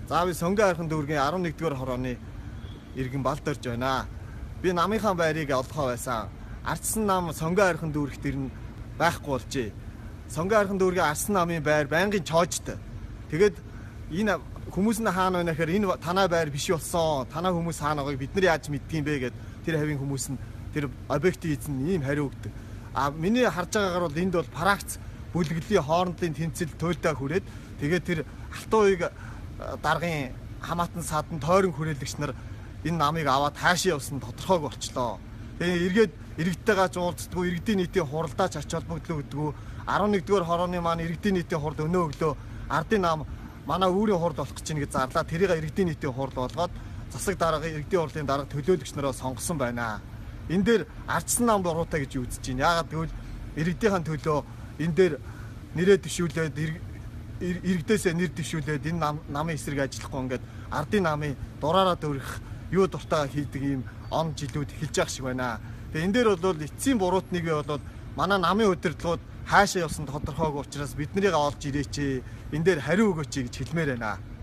заавал Сонгон хайрхан дүүргийн 11-р хорооны иргэн балдорж байна. Би намынхаа байрыг олдохоо байсан. Ардсан нам Сонгон хайрхан дүүрэгт ирнэ байхгүй болжээ. Сонгон хайрхан дүүргийн Ардсан намын байр байнгын чоожтой. Тэгээд энэ хүмүүс нь хаана байна гэхээр энэ танай байр биш болсон. Танай хүмүүс хаана байгааг бид нар яаж мэддгийм бэ гэд тэр хавийн хүмүүс нь тэр объектыг эзэн ийм хариу өгдөг. Миний харж байгаагаар бол энд бол пракц бүлэглэлийн хоорондын тэнцэл туйлдаа хүрээд тэгээд тэр алтан уяг даргын хамаатан садан тойрон хүрээлэгч нар энэ намыг аваад хаашаа явсан тодорхойг болчлоо. Тэгээ эргээд иргэдтэйгээ уулзддаг, иргэдийн нийтийн хуралдаач ач холбогдол өгдөг. 11-р хорооны маань иргэдийн нийтийн хурал өнөө өглөө ардын нам манай өөрийн хурал болох гэж нэг зарлаа. Тэрийг иргэдийн нийтийн хурал болгоод засаг дарга иргэдийн хурлын дарга төлөөлөгч нараа сонгосон байна. Энэ дээр ардсан нам буруутай гэж үзэж байна. Яагаад гэвэл иргэдийн төлөө энэ дээр нэрээ дэвшүүлээд иргэдээсээ нэр дэвшүүлээд энэ намын эсрэг ажиллахгүй ингээд ардын намын дураараа дөрөх юу дуртайгаа хийдэг ийм он жилүүд эхэлж байгаа шиг байна. Тэгээ энэ дээр бол эцсийн буруутныг бол манай намын удирдлагууд хаашаа явсан тодорхойг учраас бид нарыг олж ирээч. Энэ дээр хариу өгөөч гэж хэлмээр байна.